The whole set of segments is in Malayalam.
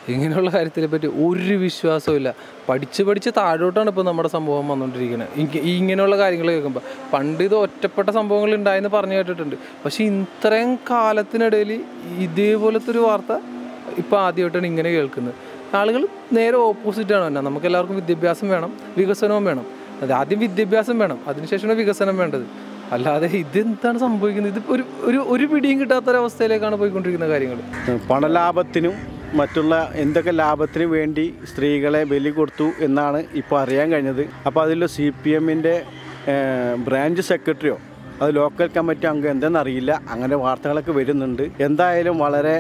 ഇങ്ങനെയുള്ള കാര്യത്തിനെ പറ്റി ഒരു വിശ്വാസവും ഇല്ല. പഠിച്ച് താഴോട്ടാണ് ഇപ്പോൾ നമ്മുടെ സമൂഹം വന്നുകൊണ്ടിരിക്കുന്നത്. ഇങ്ങനെയുള്ള കാര്യങ്ങൾ കേൾക്കുമ്പോൾ പണ്ട് ഇത് ഒറ്റപ്പെട്ട സംഭവങ്ങൾ ഉണ്ടായെന്ന് പറഞ്ഞു കേട്ടിട്ടുണ്ട്. പക്ഷേ ഇത്രയും കാലത്തിനിടയിൽ ഇതേപോലത്തെ ഒരു വാർത്ത ഇപ്പോൾ ആദ്യമായിട്ടാണ് ഇങ്ങനെ കേൾക്കുന്നത്. ആളുകൾ നേരെ ഓപ്പോസിറ്റാണ് തന്നെ. നമുക്ക് എല്ലാവർക്കും വിദ്യാഭ്യാസം വേണം, വികസനവും വേണം. അത് ആദ്യം വിദ്യാഭ്യാസം വേണം, അതിനുശേഷമാണ് വികസനം വേണ്ടത്. അല്ലാതെ ഇതെന്താണ് സംഭവിക്കുന്നത്? ഇത് ഒരു പിടിയും കിട്ടാത്തൊരവസ്ഥയിലേക്കാണ് പോയിക്കൊണ്ടിരിക്കുന്ന കാര്യങ്ങൾ. പണലാഭത്തിനും മറ്റുള്ള എന്തൊക്കെ ലാഭത്തിനും വേണ്ടി സ്ത്രീകളെ ബലി കൊടുത്തു എന്നാണ് ഇപ്പോൾ അറിയാൻ കഴിഞ്ഞത്. അപ്പോൾ അതിൽ CPMൻ്റെ ബ്രാഞ്ച് സെക്രട്ടറിയോ അത് ലോക്കൽ കമ്മിറ്റി അംഗം എന്തെന്നറിയില്ല, അങ്ങനെ വാർത്തകളൊക്കെ വരുന്നുണ്ട്. എന്തായാലും വളരെ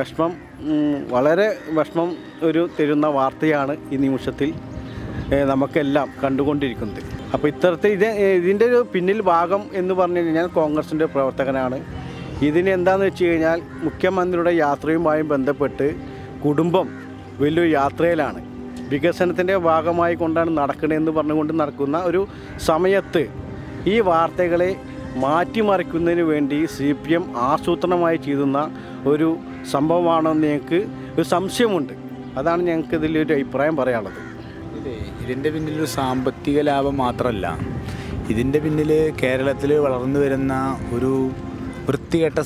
വിഷമം തരുന്ന വാർത്തയാണ് ഈ നിമിഷത്തിൽ നമുക്കെല്ലാം കണ്ടുകൊണ്ടിരിക്കുന്നത്. അപ്പോൾ ഇതിൻ്റെ ഒരു പിന്നിൽ ഭാഗം എന്ന് പറഞ്ഞു കഴിഞ്ഞാൽ കോൺഗ്രസിൻ്റെ പ്രവർത്തകനാണ്. ഇതിന് എന്താണെന്ന് വെച്ച് കഴിഞ്ഞാൽ മുഖ്യമന്ത്രിയുടെ യാത്രയുമായി ബന്ധപ്പെട്ട് കുടുംബം വലിയൊരു യാത്രയിലാണ്. വികസനത്തിൻ്റെ ഭാഗമായി കൊണ്ടാണ് നടക്കണമെന്ന് പറഞ്ഞുകൊണ്ട് നടക്കുന്ന ഒരു സമയത്ത് ഈ വാർത്തകളെ മാറ്റിമറിക്കുന്നതിന് വേണ്ടി CPM ആസൂത്രണമായി ചെയ്യുന്ന ഒരു സംഭവമാണെന്ന് ഞങ്ങൾക്ക് ഒരു സംശയമുണ്ട്. അതാണ് ഞങ്ങൾക്ക് ഇതിലൊരു അഭിപ്രായം പറയാനുള്ളത്. ഇതിൻ്റെ പിന്നിലൊരു സാമ്പത്തിക ലാഭം മാത്രമല്ല, ഇതിൻ്റെ പിന്നിൽ കേരളത്തിൽ വളർന്നു വരുന്ന ഒരു വൃത്തികെട്ട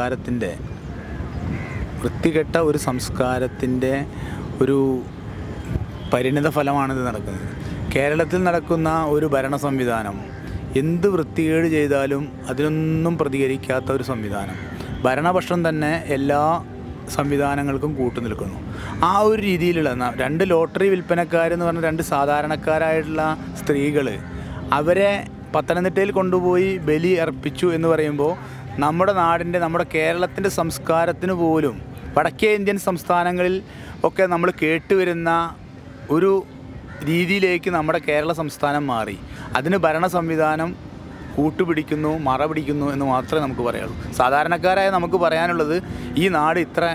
ഒരു സംസ്കാരത്തിൻ്റെ ഒരു പരിണിത ഫലമാണിത് നടക്കുന്നത്. കേരളത്തിൽ നടക്കുന്ന ഒരു ഭരണ സംവിധാനം എന്ത് വൃത്തികേട് ചെയ്താലും അതിനൊന്നും പ്രതികരിക്കാത്ത ഒരു സംവിധാനം. ഭരണപക്ഷം തന്നെ എല്ലാ സംവിധാനങ്ങൾക്കും കൂട്ടുനിൽക്കുന്നു. ആ ഒരു രീതിയിലുള്ള 2 ലോട്ടറി വിൽപ്പനക്കാരെന്ന് പറഞ്ഞ 2 സാധാരണക്കാരായിട്ടുള്ള സ്ത്രീകൾ, അവരെ പത്തനംതിട്ടയിൽ കൊണ്ടുപോയി ബലി അർപ്പിച്ചു എന്ന് പറയുമ്പോൾ നമ്മുടെ കേരളത്തിൻ്റെ സംസ്കാരത്തിന് പോലും വടക്കേ ഇന്ത്യൻ സംസ്ഥാനങ്ങളിൽ ഒക്കെ നമ്മൾ കേട്ടുവരുന്ന ഒരു രീതിയിലേക്ക് നമ്മുടെ കേരള സംസ്ഥാനം മാറി. അതിന് ഭരണ സംവിധാനം കൂട്ടുപിടിക്കുന്നു, മറപിടിക്കുന്നു എന്ന് മാത്രമേ നമുക്ക് പറയാനുള്ളൂ. സാധാരണക്കാരായ നമുക്ക് പറയാനുള്ളത് ഈ നാട് ഇത്ര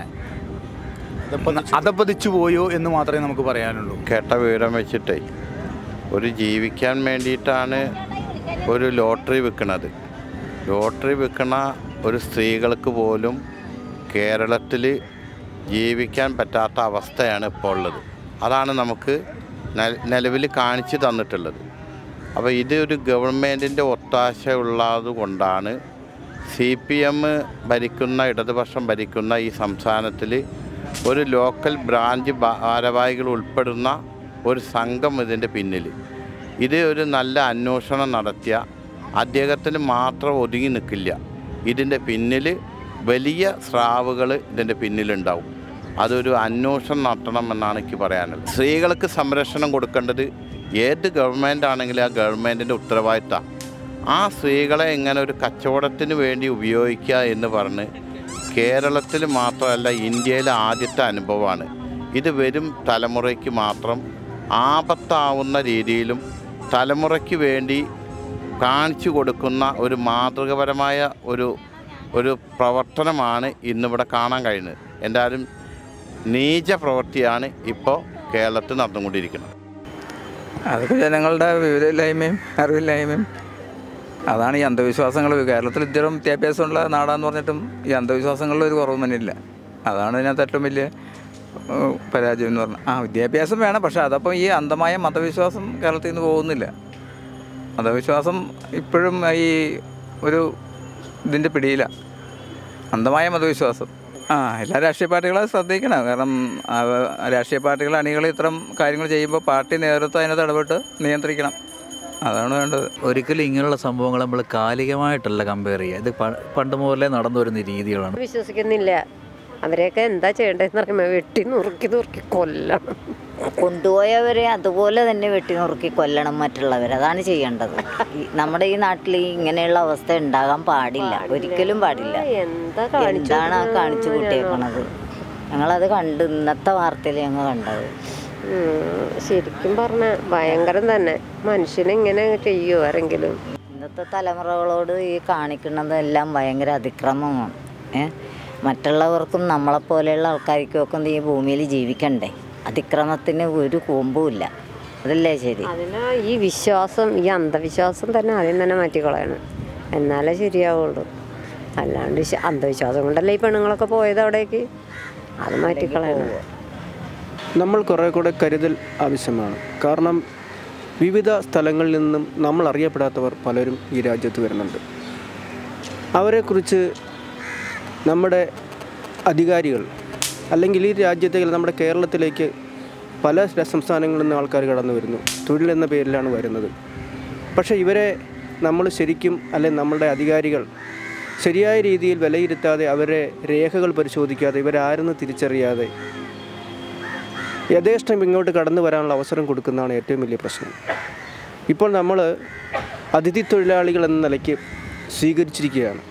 അധപ്പതിച്ചു പോയോ എന്ന് മാത്രമേ നമുക്ക് പറയാനുള്ളൂ. കേട്ട വിവരം വെച്ചിട്ടേ ജീവിക്കാൻ വേണ്ടിയിട്ടാണ് ഒരു ലോട്ടറി വിൽക്കുന്നത്. ലോട്ടറി വിൽക്കുന്ന ഒരു സ്ത്രീകൾക്ക് പോലും കേരളത്തിൽ ജീവിക്കാൻ പറ്റാത്ത അവസ്ഥയാണ് ഇപ്പോൾ ഉള്ളത്. അതാണ് നമുക്ക് നിലവിൽ കാണിച്ചു തന്നിട്ടുള്ളത്. അപ്പോൾ ഇത് ഒരു ഗവൺമെൻറ്റിൻ്റെ ഒത്താശ ഉള്ളത് കൊണ്ടാണ് CPM ഭരിക്കുന്ന, ഇടതുപക്ഷം ഭരിക്കുന്ന ഈ സംസ്ഥാനത്തിൽ ഒരു ലോക്കൽ ബ്രാഞ്ച് ഭാരവാഹികൾ ഉൾപ്പെടുന്ന ഒരു സംഘം ഇതിൻ്റെ പിന്നിൽ. ഇത് ഒരു നല്ല അന്വേഷണം നടത്തിയ അദ്ദേഹത്തിന് മാത്രം ഒതുങ്ങി നിൽക്കില്ല. ഇതിൻ്റെ പിന്നിൽ വലിയ സ്രാവുകൾ ഇതിൻ്റെ പിന്നിലുണ്ടാവും. അതൊരു അന്വേഷണം നടത്തണമെന്നാണ് എനിക്ക് പറയാനുള്ളത്. സ്ത്രീകൾക്ക് സംരക്ഷണം കൊടുക്കേണ്ടത് ഏത് ഗവൺമെൻറ് ആണെങ്കിലും ആ ഗവൺമെൻറ്റിൻ്റെ ഉത്തരവാദിത്തമാണ്. ആ സ്ത്രീകളെ ഇങ്ങനെ ഒരു കച്ചവടത്തിന് വേണ്ടി ഉപയോഗിക്കുക എന്ന് പറഞ്ഞ് കേരളത്തിൽ മാത്രമല്ല ഇന്ത്യയിലെ ആദ്യത്തെ അനുഭവമാണ്. ഇത് വരും തലമുറയ്ക്ക് മാത്രം ആപത്താവുന്ന രീതിയിലും തലമുറയ്ക്ക് വേണ്ടി കാണിച്ചു കൊടുക്കുന്ന ഒരു മാതൃകപരമായ ഒരു പ്രവർത്തനമാണ് ഇന്നിവിടെ കാണാൻ കഴിയുന്നത്. എന്തായാലും നീച പ്രവൃത്തിയാണ് ഇപ്പോൾ കേരളത്തിൽ നടന്നുകൊണ്ടിരിക്കുന്നത്. അതൊക്കെ ജനങ്ങളുടെ വിവരമില്ലായ്മയും അറിവില്ലായ്മയും, അതാണ് ഈ അന്ധവിശ്വാസങ്ങൾ. കേരളത്തിൽ ഇത്തരം വിദ്യാഭ്യാസമുള്ള നാടാന്ന് പറഞ്ഞിട്ടും ഈ അന്ധവിശ്വാസങ്ങളിൽ ഒരു കുറവ് തന്നെ ഇല്ല. അതാണ് ഇതിനകത്ത് ഏറ്റവും വലിയ പരാജയം എന്ന് പറഞ്ഞാൽ. വിദ്യാഭ്യാസം വേണം, പക്ഷേ അതപ്പോൾ ഈ അന്ധമായ മതവിശ്വാസം കേരളത്തിൽ നിന്ന് പോകുന്നില്ല. മതവിശ്വാസം ഇപ്പോഴും ഈ ഇതിൻ്റെ പിടിയിലാണ്, അന്ധമായ മതവിശ്വാസം. എല്ലാ രാഷ്ട്രീയ പാർട്ടികളും ശ്രദ്ധിക്കണം. കാരണം രാഷ്ട്രീയ പാർട്ടികൾ അണികൾ ഇത്തരം കാര്യങ്ങൾ ചെയ്യുമ്പോൾ പാർട്ടി നേതൃത്വം അതിനകത്ത് ഇടപെട്ട് നിയന്ത്രിക്കണം. അതാണ് വേണ്ടത്. ഒരിക്കലും ഇങ്ങനെയുള്ള സംഭവങ്ങൾ നമ്മൾ കാലികമായിട്ടല്ല കമ്പയർ ചെയ്യുക. ഇത് പണ്ട് മുതലേ നടന്നു വരുന്ന രീതികളാണ്. വിശ്വസിക്കുന്നില്ല. അവരെയൊക്കെ എന്താ ചെയ്യേണ്ടതെന്ന് പറയുമ്പോൾ വെട്ടി നുറുക്കി കൊല്ലണം. കൊണ്ടുപോയവരെ അതുപോലെ തന്നെ വെട്ടി നുറുക്കി കൊല്ലണം മറ്റുള്ളവർ. അതാണ് ചെയ്യേണ്ടത്. നമ്മുടെ ഈ നാട്ടിൽ ഇങ്ങനെയുള്ള അവസ്ഥ ഉണ്ടാകാൻ പാടില്ല, ഒരിക്കലും പാടില്ല. എന്താണ് കാണിച്ചു കൂട്ടിയേക്കണത്? ഞങ്ങളത് കണ്ട് ഇന്നത്തെ വാർത്തയിൽ ഞങ്ങൾ കണ്ടത്. ശരിക്കും പറഞ്ഞ ഭയങ്കരം തന്നെ. മനുഷ്യനെങ്ങനെ ചെയ്യുമോ ആരെങ്കിലും? ഇന്നത്തെ തലമുറകളോട് ഈ കാണിക്കുന്നതെല്ലാം ഭയങ്കര അതിക്രമമാണ്. മറ്റുള്ളവർക്കും നമ്മളെപ്പോലെയുള്ള ആൾക്കാർക്കും ഒക്കെ ഈ ഭൂമിയിൽ ജീവിക്കണ്ടേ? അതിക്രമത്തിന് ഒരു കൂമ്പുമില്ല. അതല്ലേ ശരി? അതിന് ഈ വിശ്വാസം, ഈ അന്ധവിശ്വാസം തന്നെ ആദ്യം തന്നെ മാറ്റിക്കളയണം, എന്നാലേ ശരിയാവുള്ളൂ. അല്ലാണ്ട് അന്ധവിശ്വാസം കൊണ്ടല്ലേ ഈ പെണ്ണുങ്ങളൊക്കെ പോയത് അവിടേക്ക്. അത് മാറ്റിക്കളയണം. നമ്മൾ കുറേ കൂടെ കരുതൽ ആവശ്യമാണ്. കാരണം വിവിധ സ്ഥലങ്ങളിൽ നിന്നും നമ്മൾ അറിയപ്പെടാത്തവർ പലരും ഈ രാജ്യത്ത് വരുന്നുണ്ട്. അവരെക്കുറിച്ച് നമ്മുടെ അധികാരികൾ അല്ലെങ്കിൽ ഈ രാജ്യത്തേക്ക് നമ്മുടെ കേരളത്തിലേക്ക് പല സംസ്ഥാനങ്ങളിൽ നിന്ന് ആൾക്കാർ കടന്നു വരുന്നു. തൊഴിലെന്ന പേരിലാണ് വരുന്നത്. പക്ഷേ ഇവരെ നമ്മൾ ശരിക്കും അല്ലെങ്കിൽ നമ്മുടെ അധികാരികൾ ശരിയായ രീതിയിൽ വിലയിരുത്താതെ, അവരെ രേഖകൾ പരിശോധിക്കാതെ, ഇവരാരെന്ന് തിരിച്ചറിയാതെ യഥേഷ്ടം ഇങ്ങോട്ട് കടന്നു വരാനുള്ള അവസരം കൊടുക്കുന്നതാണ് ഏറ്റവും വലിയ പ്രശ്നം. ഇപ്പോൾ നമ്മൾ അതിഥി തൊഴിലാളികൾ എന്ന നിലയ്ക്ക് സ്വീകരിച്ചിരിക്കുകയാണ്.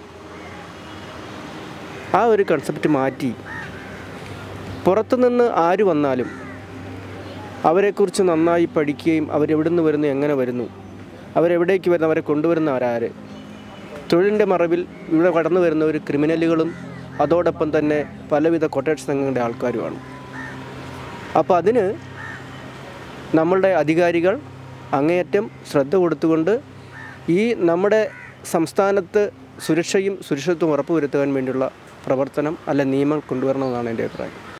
ആ ഒരു കൺസെപ്റ്റ് മാറ്റി പുറത്തുനിന്ന് ആര് വന്നാലും അവരെക്കുറിച്ച് നന്നായി പഠിക്കുകയും അവരെവിടെ നിന്ന് വരുന്നു, എങ്ങനെ വരുന്നു, അവരെവിടേക്ക് വരുന്നു, അവരെ കൊണ്ടുവരുന്ന ആരാര്, തൊഴിലിൻ്റെ മറവിൽ ഇവിടെ കടന്നു വരുന്നവർ ക്രിമിനലുകളും അതോടൊപ്പം തന്നെ പലവിധ കൊട്ടേഷൻ സംഘങ്ങളുടെ ആൾക്കാരുമാണ്. അപ്പോൾ അതിന് നമ്മളുടെ അധികാരികൾ അങ്ങേയറ്റം ശ്രദ്ധ കൊടുത്തുകൊണ്ട് ഈ നമ്മുടെ സംസ്ഥാനത്ത് സുരക്ഷയും സുരക്ഷിതത്വം ഉറപ്പുവരുത്താൻ വേണ്ടിയുള്ള പ്രവർത്തനം അല്ല നിയമം കൊണ്ടുവരണമെന്നാണ് എൻ്റെ അഭിപ്രായം.